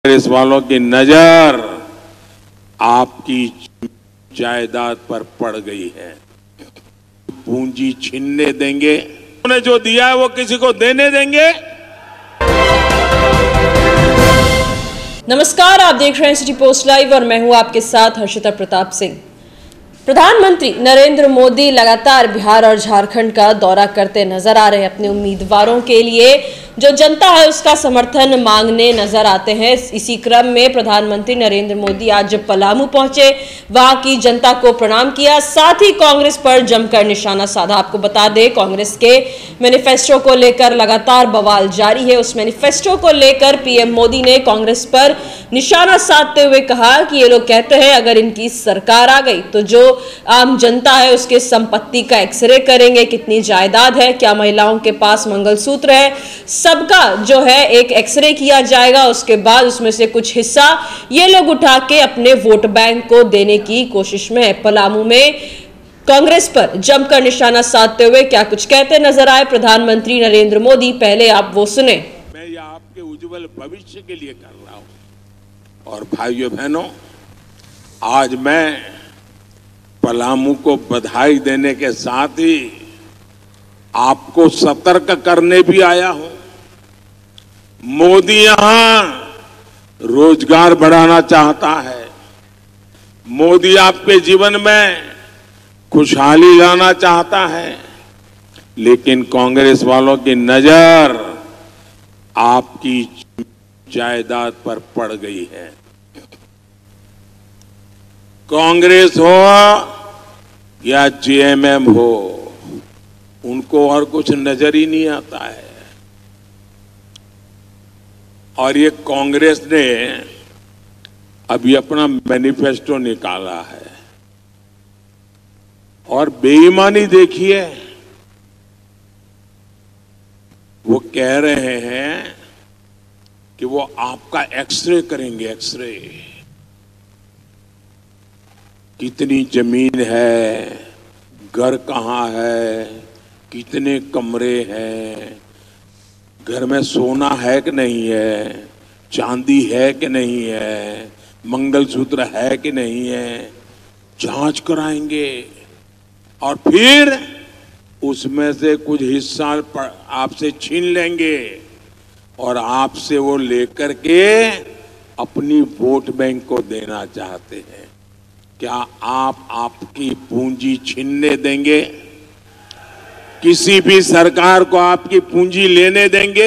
कांग्रेस वालों की नजर आपकी जायदाद पर पड़ गई है। पूंजी छीनने देंगे? उन्होंने जो दिया है वो किसी को देने देंगे? नमस्कार, आप देख रहे हैं सिटी पोस्ट लाइव और मैं हूं आपके साथ हर्षिता प्रताप सिंह। प्रधानमंत्री नरेंद्र मोदी लगातार बिहार और झारखंड का दौरा करते नजर आ रहे हैं। अपने उम्मीदवारों के लिए जो जनता है उसका समर्थन मांगने नजर आते हैं। इसी क्रम में प्रधानमंत्री नरेंद्र मोदी आज पलामू पहुंचे, वहां की जनता को प्रणाम किया, साथ ही कांग्रेस पर जमकर निशाना साधा। आपको बता दें, कांग्रेस के मैनिफेस्टो को लेकर लगातार बवाल जारी है। उस मैनिफेस्टो को लेकर पीएम मोदी ने कांग्रेस पर निशाना साधते हुए कहा कि ये लोग कहते हैं अगर इनकी सरकार आ गई तो जो आम जनता है उसके संपत्ति का एक्सरे करेंगे, कितनी जायदाद है, क्या महिलाओं के पास मंगलसूत्र है, सबका जो है एक एक्सरे किया जाएगा। उसके बाद उसमें से कुछ हिस्सा ये लोग उठा के अपने वोट बैंक को देने की कोशिश में है। पलामू में कांग्रेस पर जमकर निशाना साधते हुए क्या कुछ कहते नजर आए प्रधानमंत्री नरेंद्र मोदी, पहले आप वो सुने। मैं ये आपके उज्जवल भविष्य के लिए कर रहा हूं। और भाइयों बहनों, आज मैं पलामू को बधाई देने के साथ ही आपको सतर्क करने भी आया हूं। मोदी यहां रोजगार बढ़ाना चाहता है, मोदी आपके जीवन में खुशहाली लाना चाहता है, लेकिन कांग्रेस वालों की नजर आपकी जायदाद पर पड़ गई है। कांग्रेस हो या जेएमएम हो, उनको और कुछ नजर ही नहीं आता है। और ये कांग्रेस ने अभी अपना मैनिफेस्टो निकाला है और बेईमानी देखिए, वो कह रहे हैं कि वो आपका एक्सरे करेंगे। एक्सरे कितनी जमीन है, घर कहाँ है, कितने कमरे हैं, घर में सोना है कि नहीं है, चांदी है कि नहीं है, मंगलसूत्र है कि नहीं है, जांच कराएंगे और फिर उसमें से कुछ हिस्सा आपसे छीन लेंगे और आपसे वो लेकर के अपनी वोट बैंक को देना चाहते हैं। क्या आप आपकी पूंजी छीनने देंगे? किसी भी सरकार को आपकी पूंजी लेने देंगे?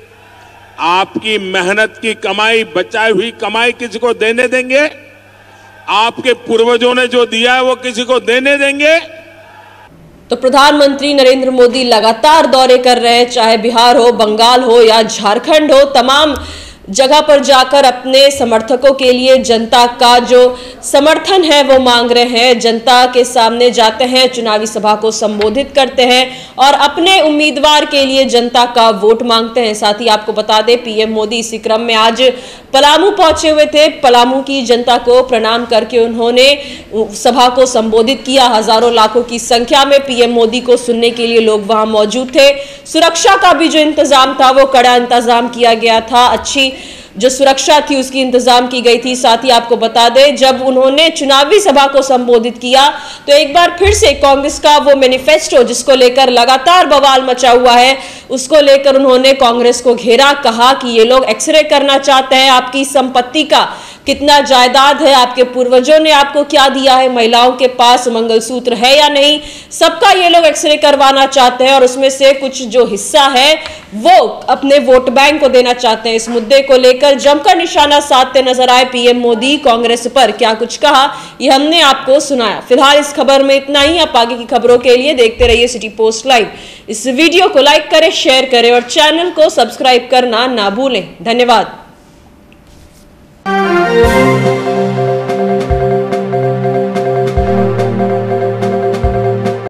आपकी मेहनत की कमाई, बचाई हुई कमाई किसी को देने देंगे? आपके पूर्वजों ने जो दिया है वो किसी को देने देंगे? तो प्रधानमंत्री नरेंद्र मोदी लगातार दौरे कर रहे हैं, चाहे बिहार हो, बंगाल हो या झारखंड हो, तमाम जगह पर जाकर अपने समर्थकों के लिए जनता का जो समर्थन है वो मांग रहे हैं। जनता के सामने जाते हैं, चुनावी सभा को संबोधित करते हैं और अपने उम्मीदवार के लिए जनता का वोट मांगते हैं। साथ ही आपको बता दें, पीएम मोदी इसी क्रम में आज पलामू पहुंचे हुए थे। पलामू की जनता को प्रणाम करके उन्होंने सभा को संबोधित किया। हजारों लाखों की संख्या में पीएम मोदी को सुनने के लिए लोग वहां मौजूद थे। सुरक्षा का भी जो इंतजाम था वो कड़ा इंतजाम किया गया था, अच्छी जो सुरक्षा थी उसकी इंतजाम की गई थी। साथ ही आपको बता दें, जब उन्होंने चुनावी सभा को संबोधित किया तो एक बार फिर से कांग्रेस का वो मैनिफेस्टो जिसको लेकर लगातार बवाल मचा हुआ है, उसको लेकर उन्होंने कांग्रेस को घेरा। कहा कि ये लोग एक्सरे करना चाहते हैं आपकी संपत्ति का, कितना जायदाद है, आपके पूर्वजों ने आपको क्या दिया है, महिलाओं के पास मंगलसूत्र है या नहीं, सबका ये लोग एक्सरे करवाना चाहते हैं और उसमें से कुछ जो हिस्सा है वो अपने वोट बैंक को देना चाहते हैं। इस मुद्दे को लेकर जमकर निशाना साधते नजर आए पीएम मोदी। कांग्रेस पर क्या कुछ कहा ये हमने आपको सुनाया। फिलहाल इस खबर में इतना ही। आप आगे की खबरों के लिए देखते रहिए सिटी पोस्ट लाइव। इस वीडियो को लाइक करें, शेयर करें और चैनल को सब्सक्राइब करना ना भूलें। धन्यवाद।